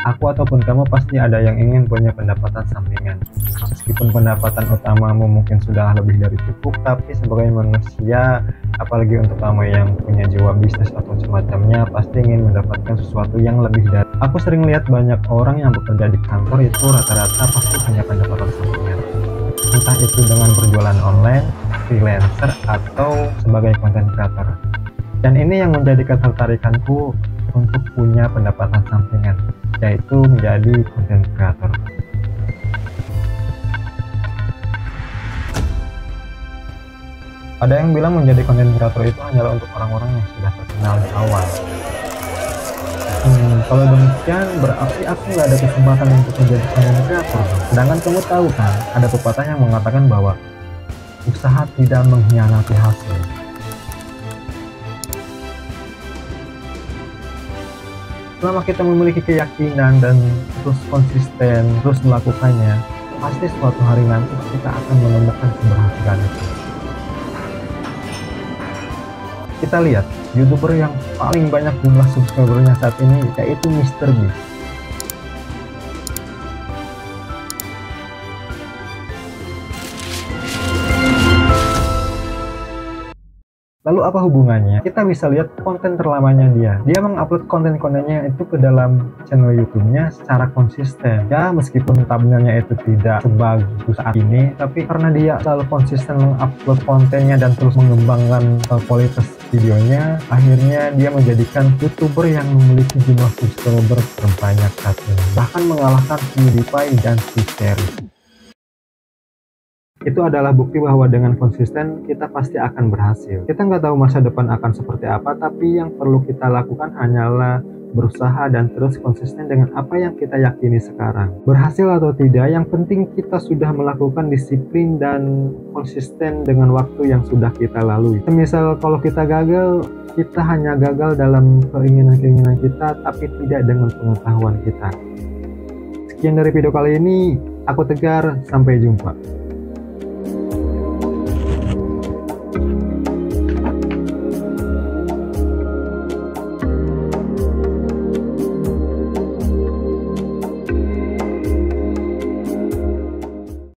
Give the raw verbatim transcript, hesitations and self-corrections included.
Aku ataupun kamu pasti ada yang ingin punya pendapatan sampingan. Meskipun pendapatan utamamu mungkin sudah lebih dari cukup, tapi sebagai manusia, apalagi untuk kamu yang punya jiwa bisnis atau semacamnya, pasti ingin mendapatkan sesuatu yang lebih dari. Aku sering lihat banyak orang yang bekerja di kantor itu rata-rata pasti punya pendapatan sampingan. Entah itu dengan berjualan online, freelancer, atau sebagai content creator. Dan ini yang menjadi ketertarikanku untuk punya pendapatan sampingan, yaitu menjadi content creator. Ada yang bilang menjadi content creator itu hanyalah untuk orang-orang yang sudah terkenal di awal. Hmm, kalau demikian berarti aku nggak ada kesempatan untuk menjadi content creator. Sedangkan kamu tahu kan, ada pepatah yang mengatakan bahwa usaha tidak mengkhianati hasil. Selama kita memiliki keyakinan dan terus konsisten, terus melakukannya, pasti suatu hari nanti kita akan menemukan keberhasilan itu. Kita lihat, YouTuber yang paling banyak jumlah subscribernya saat ini yaitu Mister Beast. Lalu apa hubungannya? Kita bisa lihat konten terlamanya dia. Dia mengupload konten-kontennya itu ke dalam channel YouTube-nya secara konsisten. Ya, meskipun thumbnailnya itu tidak sebagus saat ini, tapi karena dia selalu konsisten mengupload kontennya dan terus mengembangkan uh, kualitas videonya, akhirnya dia menjadikan YouTuber yang memiliki jumlah subscriber terbanyak saat ini. Bahkan mengalahkan PewDiePie dan Steve. Itu adalah bukti bahwa dengan konsisten kita pasti akan berhasil. Kita nggak tahu masa depan akan seperti apa, tapi yang perlu kita lakukan hanyalah berusaha dan terus konsisten dengan apa yang kita yakini sekarang. Berhasil atau tidak, yang penting kita sudah melakukan disiplin dan konsisten dengan waktu yang sudah kita lalui. Misal kalau kita gagal, kita hanya gagal dalam keinginan-keinginan kita, tapi tidak dengan pengetahuan kita. Sekian dari video kali ini, aku Tegar, sampai jumpa.